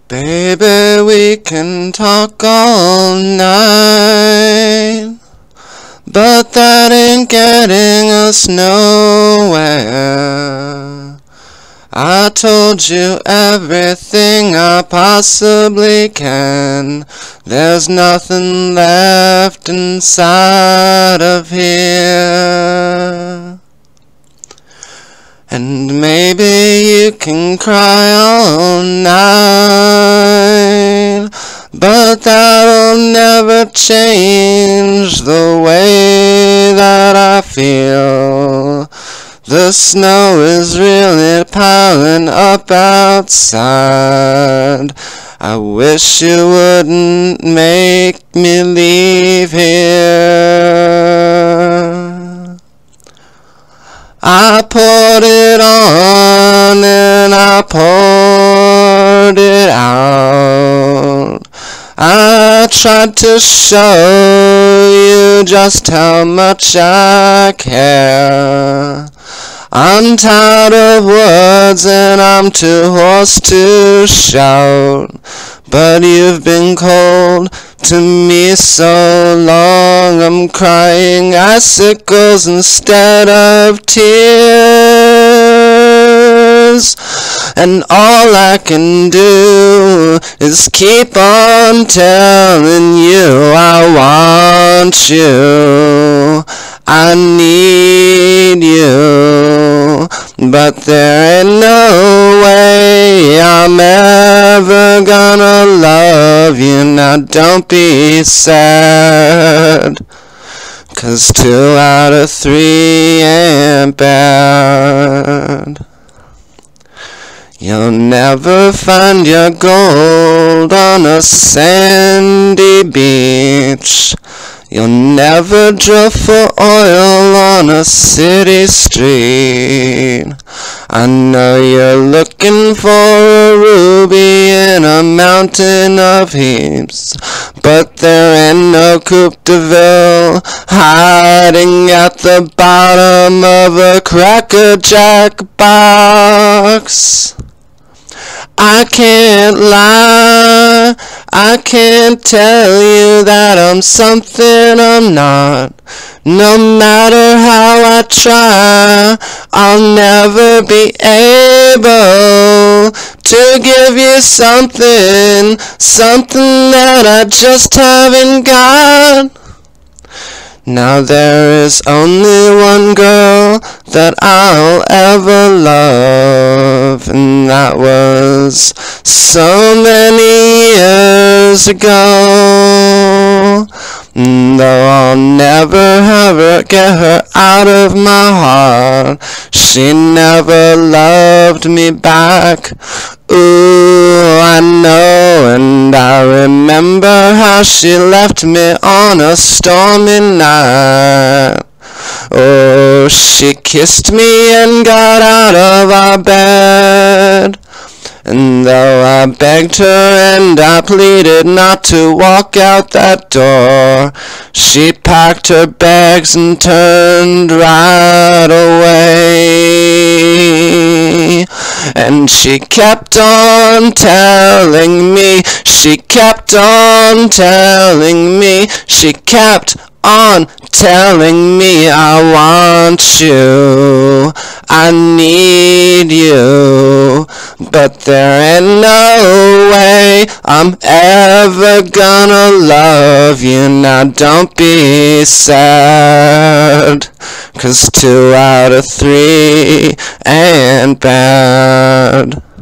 Baby, we can talk all night, but that ain't getting us nowhere. I told you everything I possibly can. There's nothing left inside of here. And maybe you can cry all night, but that'll never change the way that I feel. The snow is really piling up outside. I wish you wouldn't make me leave here. I poured it on and I poured it out. I tried to show you just how much I care. I'm tired of words and I'm too hoarse to shout, but you've been cold to me so long, I'm crying icicles instead of tears. And all I can do is keep on telling you I want you, I need you, but there ain't no way I'm ever gonna love you. Now don't be sad, 'cause 2 out of 3 ain't bad. You'll never find your gold on a sandy beach. You'll never drill for oil on a city street. I know you're looking for a ruby in a mountain of heaps, but there ain't no Coupe de Ville hiding at the bottom of a Cracker Jack box. I can't lie, I can't tell you that I'm something I'm not. No matter how I try, I'll never be able to give you something that I just haven't got. Now there is only one girl that I'll ever love, and that was so many years ago. Though I'll never ever get her out of my heart, she never loved me back. Ooh, I know, and I remember how she left me on a stormy night. Oh, she kissed me and got out of our bed, and though I begged her and I pleaded not to walk out that door, she packed her bags and turned right away. And she kept on telling me, she kept on telling me, she kept on telling me I want you, I need you, but there ain't no way I'm ever gonna love you. Now don't be sad, 'cause 2 out of 3 ain't bad.